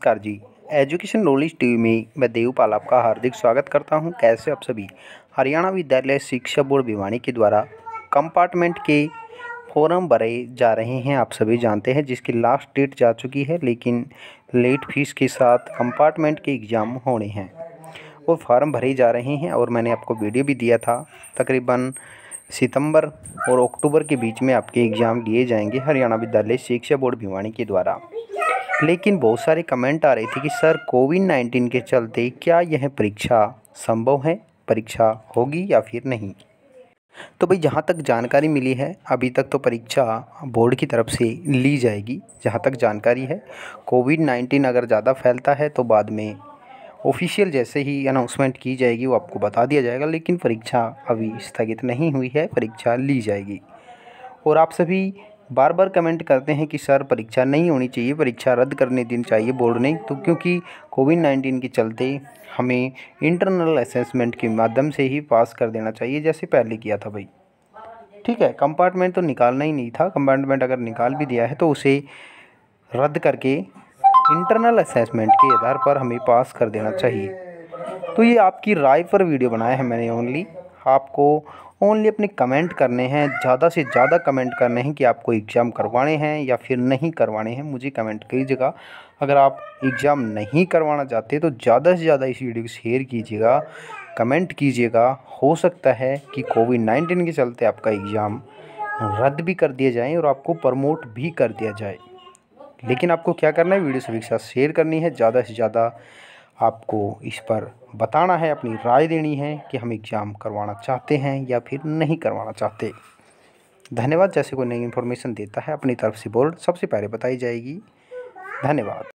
नमस्कार जी। Education knowledge TV में मैं देवपाल आपका हार्दिक स्वागत करता हूं। कैसे आप सभी। हरियाणा विद्यालय शिक्षा बोर्ड भिवानी के द्वारा कंपार्टमेंट के फॉर्म भरे जा रहे हैं। आप सभी जानते हैं जिसकी लास्ट डेट जा चुकी है, लेकिन लेट फीस के साथ कंपार्टमेंट के एग्ज़ाम होने हैं। वो फॉर्म भरे जा रहे हैं और मैंने आपको वीडियो भी दिया था। तकरीबन सितंबर और अक्टूबर के बीच में आपके एग्ज़ाम लिए जाएंगे हरियाणा विद्यालय शिक्षा बोर्ड भिवानी के द्वारा। लेकिन बहुत सारे कमेंट आ रहे थे कि सर कोविड-19 के चलते क्या यह परीक्षा संभव है, परीक्षा होगी या फिर नहीं। तो भाई जहाँ तक जानकारी मिली है अभी तक तो परीक्षा बोर्ड की तरफ से ली जाएगी। जहाँ तक जानकारी है कोविड-19 अगर ज़्यादा फैलता है तो बाद में ऑफिशियल जैसे ही अनाउंसमेंट की जाएगी वो आपको बता दिया जाएगा। लेकिन परीक्षा अभी स्थगित नहीं हुई है, परीक्षा ली जाएगी। और आप सभी बार बार कमेंट करते हैं कि सर परीक्षा नहीं होनी चाहिए, परीक्षा रद्द करने देनी चाहिए बोर्ड ने, तो क्योंकि कोविड-19 के चलते हमें इंटरनल असेसमेंट के माध्यम से ही पास कर देना चाहिए जैसे पहले किया था भाई। ठीक है, कंपार्टमेंट तो निकालना ही नहीं था। कंपार्टमेंट अगर निकाल भी दिया है तो उसे रद्द करके इंटरनल असेसमेंट के आधार पर हमें पास कर देना चाहिए। तो ये आपकी राय पर वीडियो बनाया है मैंने। आपको ओनली अपने कमेंट करने हैं, ज़्यादा से ज़्यादा कमेंट करने हैं कि आपको एग्ज़ाम करवाने हैं या फिर नहीं करवाने हैं। मुझे कमेंट कीजिएगा। अगर आप एग्ज़ाम नहीं करवाना चाहते तो ज़्यादा से ज़्यादा इस वीडियो को शेयर कीजिएगा, कमेंट कीजिएगा। हो सकता है कि कोविड-19 के चलते आपका एग्ज़ाम रद्द भी कर दिया जाए और आपको प्रमोट भी कर दिया जाए। लेकिन आपको क्या करना है, वीडियो सभी के साथ शेयर करनी है। ज़्यादा से ज़्यादा आपको इस पर बताना है, अपनी राय देनी है कि हम एग्ज़ाम करवाना चाहते हैं या फिर नहीं करवाना चाहते। धन्यवाद। जैसे कोई नई इन्फॉर्मेशन देता है अपनी तरफ से बोर्ड सबसे पहले बताई जाएगी। धन्यवाद।